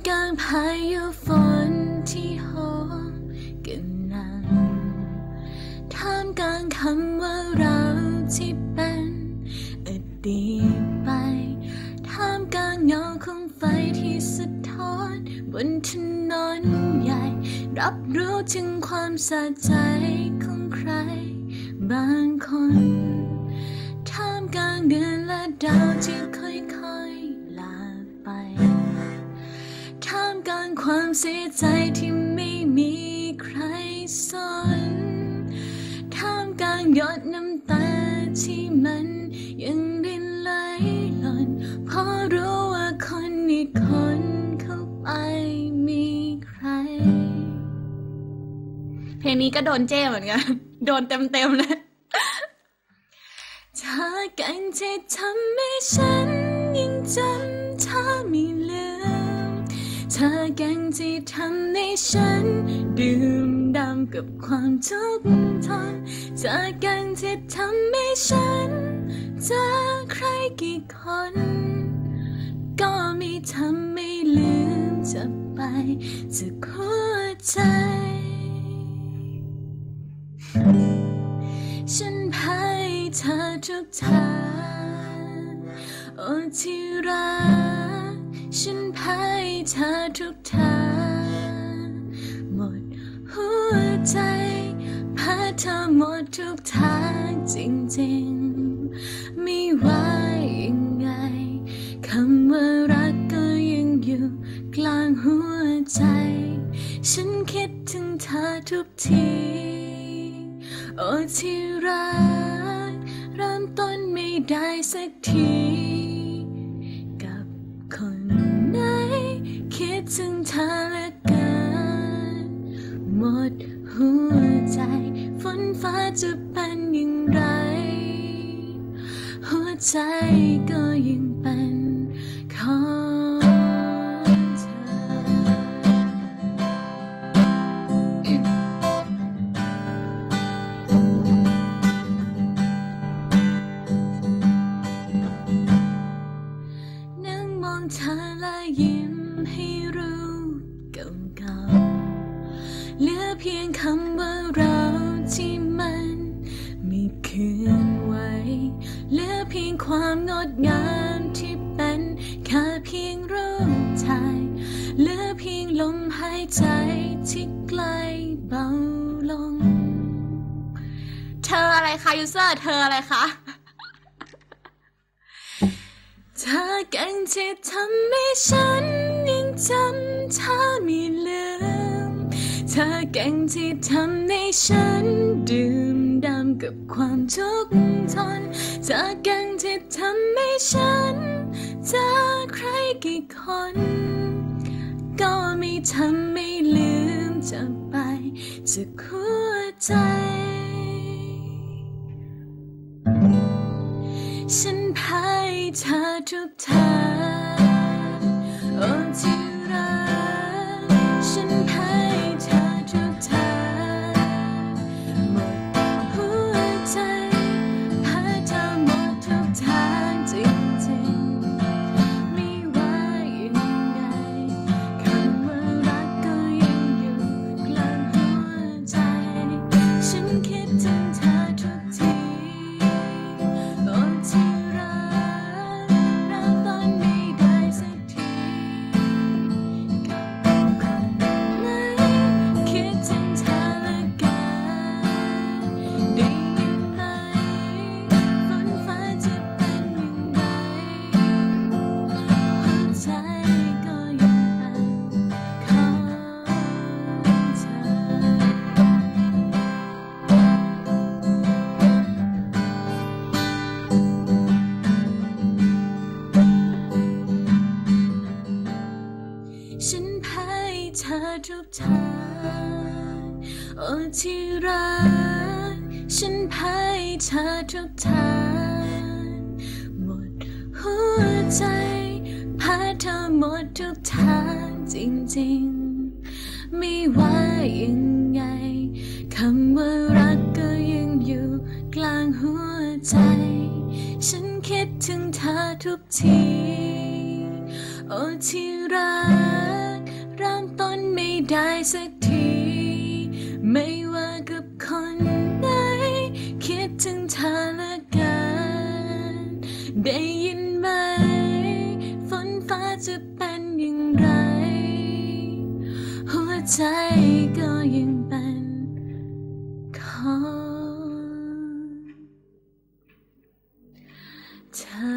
กลางพายุฝนที่โหมกระหน่ำท่ามกลางคำว่าเราที่เป็นอดีตไปท่ามกลางเงาของไฟที่สะท้อนบนถนนใหญ่รับรู้ถึงความสะใจของใครบางคนท่ามกลางเดือนและดาวที่ค่อยๆลาไปท่ามกลางความเสียใจที่ไม่มีใครสนท่ามกลางหยดน้ำตาที่มันยังรินไหลหล่นเพราะรู้ว่าคนอีกคนเข้าไปมีใครเพลงนี้ก็โดนเจ้เหมือนกันโดนเต็มๆเลยเธอกันที่ทำให้ฉันยังจำเธอไม่ลืมเธอกันที่ทำให้ฉันดื่มด่ำกับความทุกข์ทนเธอกันที่ทำให้ฉันเจอใครกี่คนก็ไม่ทำไม่ลืมจะไปจากหัวใจฉันให้เธอทุกทางโอ้ที่รักฉันให้เธอทุกทางหมดหัวใจพาเธอหมดทุกทางจริงๆไม่ว่ายังไงคำว่ารักก็ยังอยู่กลางหัวใจฉันคิดถึงเธอทุกทีโอ้ที่รักเริ่มต้นไม่ได้สักทีกับคนไหนคิดถึงเธอเหลือเกินหมดหัวใจฝนฟ้าจะเป็นอย่างไรหัวใจก็ยังเป็นของเธอนั่งมองเธอและยิ้มให้รู้เก่าๆเหลือเพียงคำว่าเราที่มันไม่คืนไว้เหลือเพียงความงดงามที่เป็นแค่เพียงรูปถ่ายเหลือเพียงลมหายใจที่ใกล้เบาลงเธออะไรคะยูเซอร์เธออะไรคะเธอกันที่ทำให้ฉันยังจำเธอไม่ลืมเธอเก่งที่ทำให้ฉันดื่มด่ำกับความทุกข์ทนเธอเก่งที่ทำให้ฉันเจอใครกี่คนก็ไม่ทำไม่ลืมจะไปจากหัวใจฉันให้เธอทุกทางโอ้ที่รักฉันให้เธอทุกทางหมดหัวใจพาเธอหมดทุกทางจริงๆไม่ว่ายังไงคำว่ารักก็ยังอยู่กลางหัวใจฉันคิดถึงเธอทุกทีโอ้ที่รักเริ่มต้นไม่ได้สักทีกับคนไหนคิดถึงเธอเหลือเกินได้ยินไหมฝนฟ้าจะเป็นอย่างไรหัวใจก็ยังเป็นของเธอฉันให้เธอทุกทางโอ้ที่รักฉันให้เธอทุกทางหมดหัวใจพาเธอหมดทุกทางจริงๆไม่ว่ายังไงคำว่ารักก็ยังอยู่กลางหัวใจฉันคิดถึงเธอทุกทีโอ้ที่รักได้สักทีไม่ว่ากับคนไหนคิดถึงเธอเหลือเกินได้ยินไหมฝนฟ้าจะเป็นอย่างไรหัวใจก็ยังเป็นของเธอ